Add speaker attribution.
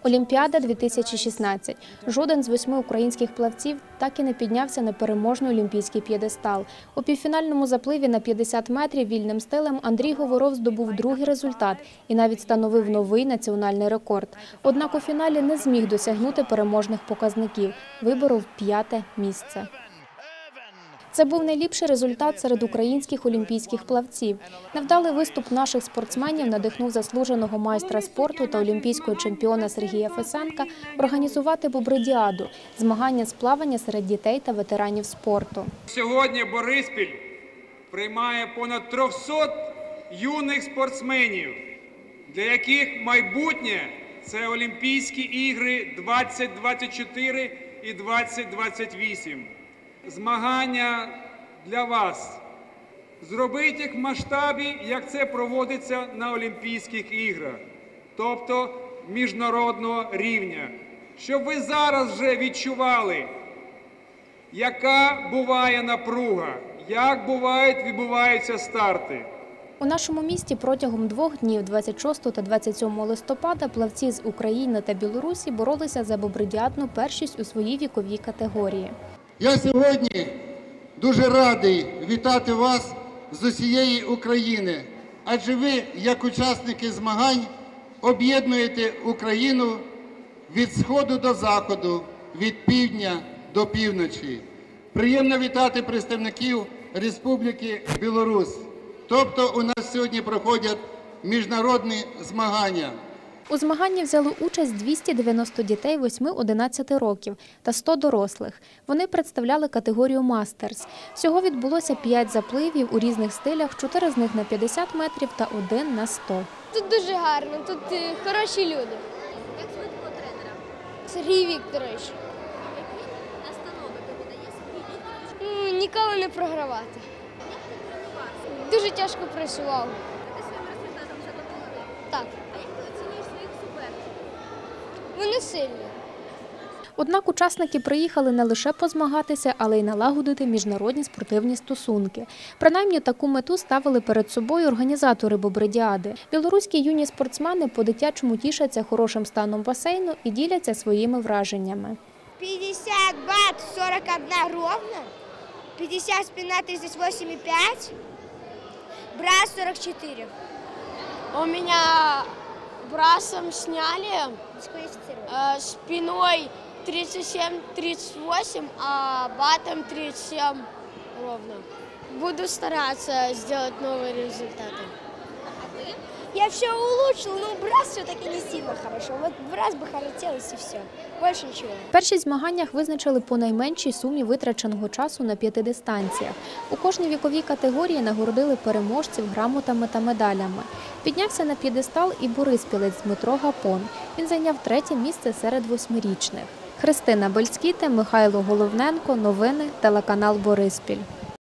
Speaker 1: Олімпіада 2016. Жоден з 8 українських плавців так і не піднявся на переможний олімпійський п'єдестал. У півфінальному запливі на 50 метрів вільним стилем Андрій Говоров здобув другий результат і навіть встановив новий національний рекорд. Однак у фіналі не зміг досягнути переможних показників. Виборов 5-те місце. Це був найліпший результат серед українських олімпійських плавців. Невдалий виступ наших спортсменів надихнув заслуженого майстра спорту та олімпійського чемпіона Сергія Фесенка організувати бобридіаду – змагання з плавання серед дітей та ветеранів спорту.
Speaker 2: Сьогодні Бориспіль приймає понад 300 юних спортсменів, для яких майбутнє – це Олімпійські ігри 2024 і 2028. Змагання для вас. Зробіть їх в масштабі, як це проводиться на Олімпійських іграх, тобто міжнародного рівня. Щоб ви зараз вже відчували, яка буває напруга, як відбуваються старти.
Speaker 1: У нашому місті протягом 2 днів 26 та 27 листопада плавці з України та Білорусі боролися за бобридіадну першість у своїй віковій категорії.
Speaker 3: Я сьогодні дуже радий вітати вас з усієї України, адже ви, як учасники змагань, об'єднуєте Україну від сходу до заходу, від півдня до півночі. Приємно вітати представників Республіки Білорусь. Тобто у нас сьогодні проходять міжнародні змагання.
Speaker 1: У змаганні взяли участь 290 дітей 8-11 років та 100 дорослих. Вони представляли категорію «Мастерс». Всього відбулося 5 запливів у різних стилях, 4 з них на 50 метрів та 1 на 100.
Speaker 4: Тут дуже гарно, тут хороші люди.
Speaker 5: Як звуть твого тренера?
Speaker 4: Сергій Вікторович.
Speaker 5: Які настанови тобі дає Сергій Вікторович?
Speaker 4: Ніколи не програвати.
Speaker 5: Як ти тренувався?
Speaker 4: Дуже тяжко працював.
Speaker 5: Ти своїм результатом задоволений?
Speaker 4: Так,
Speaker 5: А як ти оцінюєш своїх суперників?
Speaker 4: вони сильні.
Speaker 1: Однак учасники приїхали не лише позмагатися, але й налагодити міжнародні спортивні стосунки. Принаймні таку мету ставили перед собою організатори бобридіади. Білоруські юні спортсмени по-дитячому тішаться хорошим станом басейну і діляться своїми враженнями.
Speaker 6: 50 бат 41 ровно, 50 спина 38,5, брас 44.
Speaker 4: У меня брасом сняли, спиной 37-38, а батом 37 ровно. Буду стараться сделать новые результаты.
Speaker 6: Я все улучшил, но брас все-таки не сильно хорошо. Вот брас бы хотелось и все. Больше ничего.
Speaker 1: Перші змаганнях визначили по найменшій сумі витраченого часу на 5 дистанціях. У кожній віковій категорії нагородили переможців грамотами та медалями. Піднявся на п'єдестал і бориспілець Дмитро Гапон. Він зайняв 3-те місце серед 8-річних. Христина Бельськіте, Михайло Головненко. Новини, телеканал Бориспіль.